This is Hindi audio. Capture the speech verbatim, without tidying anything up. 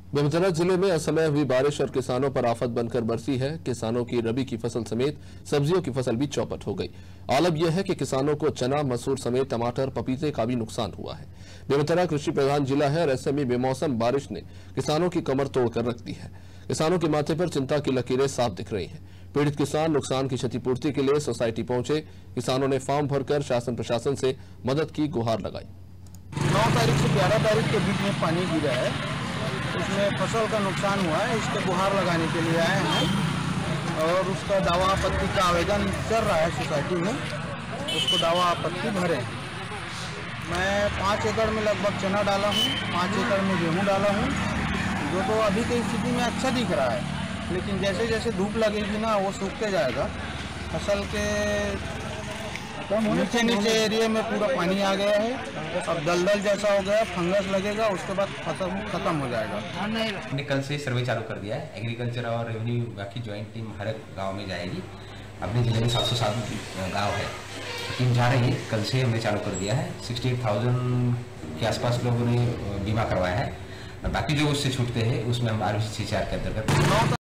बेमेतरा जिले में असमय हुई बारिश और किसानों पर आफत बनकर बरसी है। किसानों की रबी की फसल समेत सब्जियों की फसल भी चौपट हो गई। आलम यह है कि किसानों को चना, मसूर समेत टमाटर, पपीते का भी नुकसान हुआ है। बेमेतरा कृषि प्रधान जिला है और ऐसे में बेमौसम बारिश ने किसानों की कमर तोड़कर रख दी है। किसानों के माथे पर चिंता की लकीरें साफ दिख रही हैं। पीड़ित किसान नुकसान की क्षतिपूर्ति के लिए सोसाइटी पहुंचे। किसानों ने फॉर्म भरकर शासन प्रशासन से मदद की गुहार लगाई। नौ तारीख से ग्यारह तारीख के बीच में पानी गिरा है, उसमें फसल का नुकसान हुआ है। इसके गुहार लगाने के लिए आए हैं और उसका दावा आपत्ति का आवेदन चल रहा है सोसाइटी में, उसको दावा आपत्ति भरे। मैं पाँच एकड़ में लगभग चना डाला हूँ, पाँच एकड़ में गेहूँ डाला हूँ, जो तो अभी की स्थिति में अच्छा दिख रहा है, लेकिन जैसे जैसे धूप लगेगी ना वो सूखते जाएगा। फसल के नीचे नीचे एरिया में पूरा पानी आ गया है, अब दलदल जैसा हो गया, फंगस लगेगा, उसके बाद फसल खत्म हो जाएगा। हमने कल से सर्वे चालू कर दिया है। एग्रीकल्चर और रेवेन्यू बाकी ज्वाइंट टीम हर गांव में जाएगी। अपने जिले में सात सौ सात गाँव है, टीम जा रही है। कल से हमने चालू कर दिया है। सिक्सटी एट थाउजेंड के आसपास लोगों ने बीमा करवाया है और बाकी जो उससे छूटते हैं उसमें हम आर सी चार के अंतर्गत